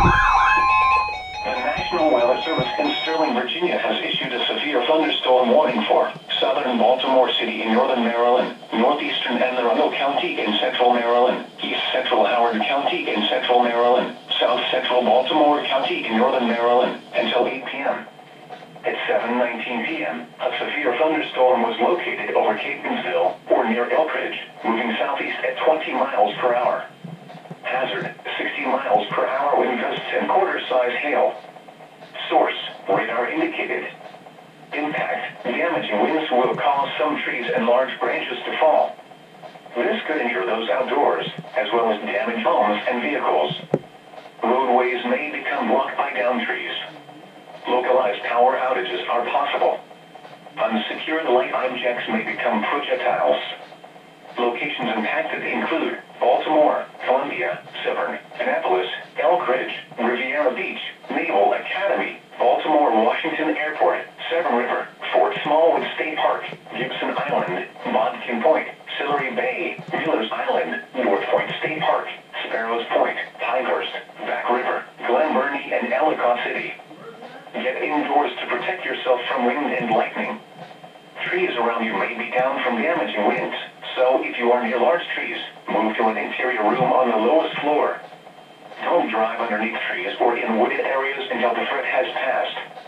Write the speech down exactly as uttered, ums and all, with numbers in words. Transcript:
The National Weather Service in Sterling, Virginia has issued a severe thunderstorm warning for southern Baltimore City in northern Maryland, northeastern Anne Arundel County in central Maryland, east central Howard County in central Maryland, south central Baltimore County in northern Maryland, until eight p m At seven nineteen p m, a severe thunderstorm was located over Catonsville, or near Elkridge, moving southeast at twenty miles per hour. Hazard, sixty miles per hour wind gusts and quarter-size hail. Source, radar indicated. Impact, damaging winds will cause some trees and large branches to fall. This could injure those outdoors, as well as damage homes and vehicles. Roadways may become blocked by downed trees. Localized power outages are possible. Unsecured light objects may become projectiles. Locations impacted include Baltimore, Columbia, Severn, Annapolis, Elkridge, Riviera Beach, Naval Academy, Baltimore Washington Airport, Severn River, Fort Smallwood State Park, Gibson Island, Bodkin Point, Sillery Bay, Miller's Island, North Point State Park, Sparrows Point, Pinehurst, Back River, Glen Burnie, and Ellicott City. Get indoors to protect yourself from wind and lightning. Trees around you may be down from damaging winds, so if you are near large trees, move to an interior room on the lowest floor. Don't drive underneath trees or in wooded areas until the threat has passed.